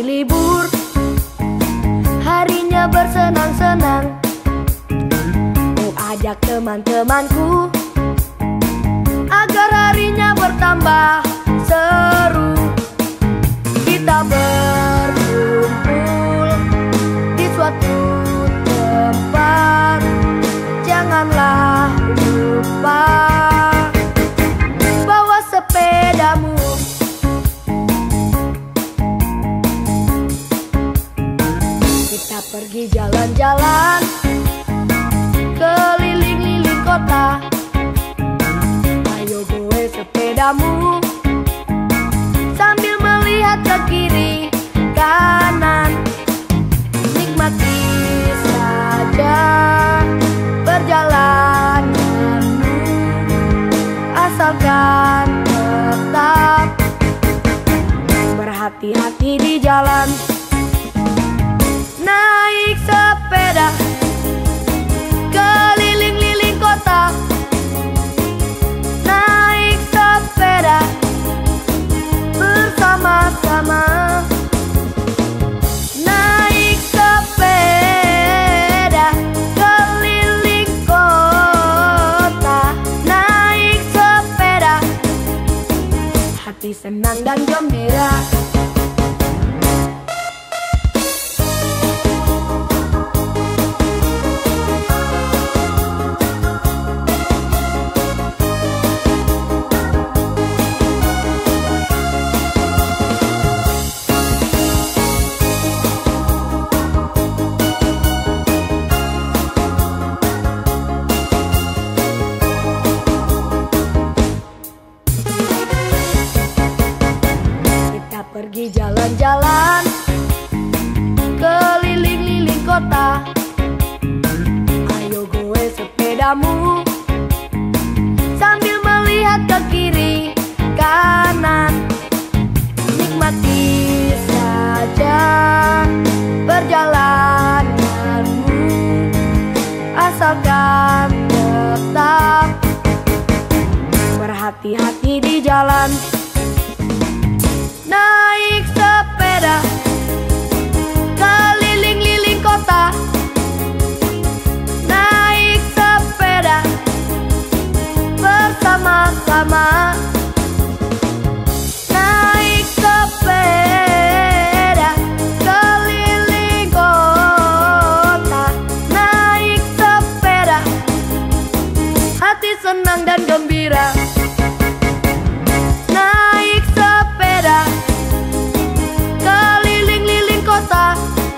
libur, harinya bersenang-senang. Ku ajak teman-temanku agar harinya bertambah seru. Kita berkumpul di suatu tempat, janganlah lupa bawa sepedamu. Kita pergi jalan-jalan keliling-liling kota. Ayo gowe sepedamu sambil melihat ke kiri kanan. Nikmati saja perjalananmu, asalkan tetap berhati-hati di jalan. Naik sepeda keliling-liling kota. Naik sepeda bersama-sama. Naik sepeda keliling kota. Naik sepeda, hati senang dan gembira. Pergi jalan-jalan keliling-liling kota. Ayo gowe sepedamu sambil melihat ke kiri kanan. Nikmati saja perjalananmu, asalkan tetap berhati-hati di jalan. Naik sepeda keliling-liling kota. Naik sepeda bersama-sama. Naik sepeda keliling kota. Naik sepeda, hati senang dan gembira. Naik sepeda keliling-liling kota.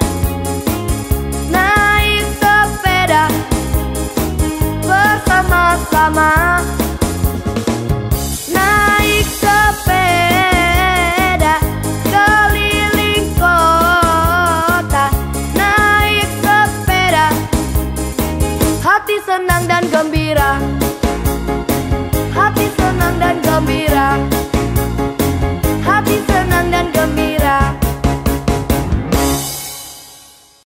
Naik sepeda bersama-sama. Naik sepeda keliling kota. Naik sepeda, hati senang dan gembira. Hati senang dan gembira. Hati senang dan gembira.